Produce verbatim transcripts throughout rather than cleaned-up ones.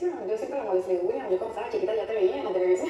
televisión. Yo siempre lo molesto, digo, William, yo cuando estaba chiquita ya te veía en la televisión.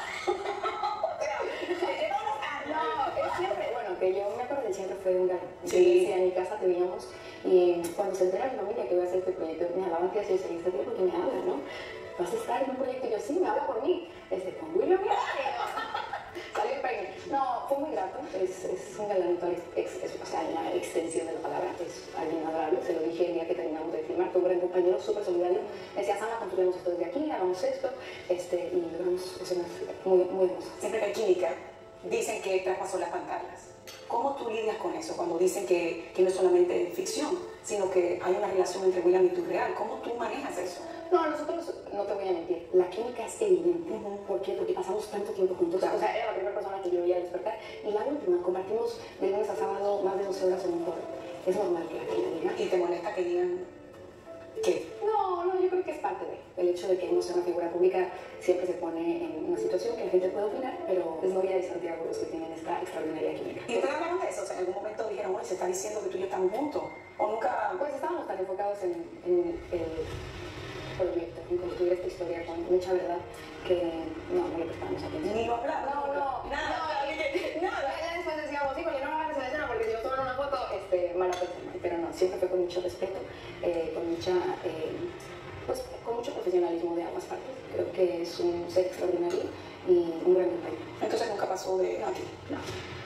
No, él siempre, bueno, que yo me acuerdo que siempre fue un galán. Sí. En mi casa te veíamos y cuando se entera mi familia que voy a hacer este proyecto, me hablaban que así, yo seguía este tiempo que me habla, ¿no? Vas a estar en un proyecto y yo, sí, me habla por mí. Este, con William, mira. Salió el premio. No, fue muy grato, es, es un galán, ex, es, o sea, la extensión de la palabra, es alguien adorable, se lo dije el día que terminamos de filmar, fue un gran compañero, súper solidario, me decía, Sama, construimos esto desde aquí, hagamos esto, este, y logramos escenas muy, muy hermosas. Siempre que hay química, dicen que traspasó las pantallas. ¿Cómo tú lidias con eso cuando dicen que, que no es solamente ficción, sino que hay una relación entre William y tú real? ¿Cómo tú manejas eso? No, nosotros, no te voy a mentir, la química es evidente. Uh-huh. ¿Por qué? Porque pasamos tanto tiempo juntos. Claro. O sea, era la primera persona que yo veía despertar. Y la última, compartimos de lunes a sábado más de doce horas en un foro. Es normal que la gente diga. ¿Y te molesta que digan qué? No, no, yo creo que es parte de. El hecho de que no sea una figura pública siempre se pone en una situación que la gente puede opinar, pero es Novia y Santiago los que tienen esta extraordinaria química. ¿Y ustedes hablaron de eso? O sea, en algún momento dijeron, oye, se está diciendo que tú y yo estamos juntos. ¿O nunca...? Pues estábamos tan enfocados en, en el proyecto, en construir esta historia con mucha verdad, que no, no le prestamos atención. Ni lo hablamos. No, no, nada. No, nada. Ya después decíamos, sí, oye, no me hagas esa escena porque si yo tomo una foto, este, mala persona. Pero no, siempre fue con mucho respeto, eh, con mucha, eh, pues, con mucho profesionalismo de ambas partes. Creo que es un ser extraordinario y un gran compañero. Entonces nunca pasó de... No, no.